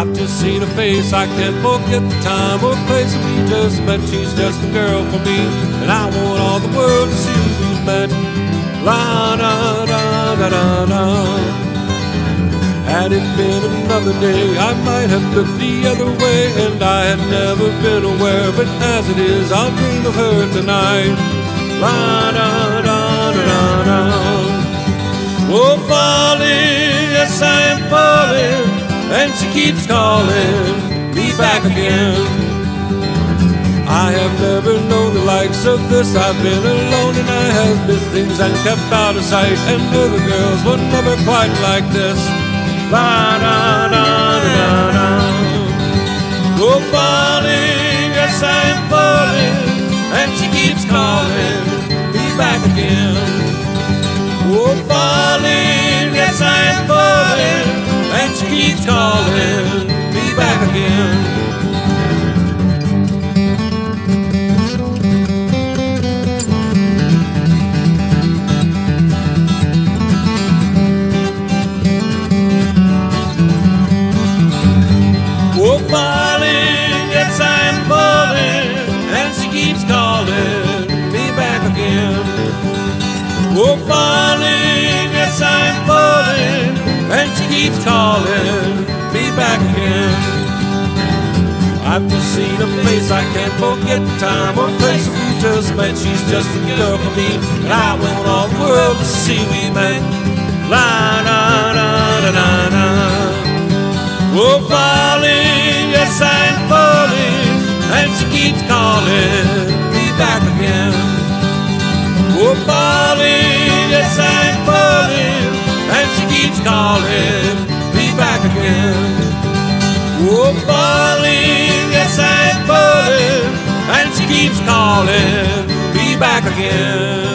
I've just seen her face, I can't forget the time or place we just met. She's just a girl for me, and I want all the world to see we've met. La da da da da da. Had it been another day, I might have looked the other way, and I had never been aware. But as it is, I'll dream of her tonight. La da da da da da. Oh, falling, yes I am falling, and she keeps calling me back again. I have never known the likes of this. I've been alone and I have missed things and kept out of sight, and other girls were never quite like this. La da da da da. Oh, falling, yes I am falling, and she keeps calling me back again. Oh, falling, yes I am falling, and she keeps calling me back again. Oh, falling, yes I am falling, and she keeps calling me back again. Oh, falling, yes I am falling, and she keeps calling me back again. I've just seen her face, I can't forget the time or place we just met. She's just a girl for me, and I want all the world to see we met. La da da da da da. Oh, falling, yes I am falling, and she keeps calling me back again. Oh, falling, yes I am falling, and she keeps calling me back again. Oh, falling, yes I am falling, and she keeps calling me back again.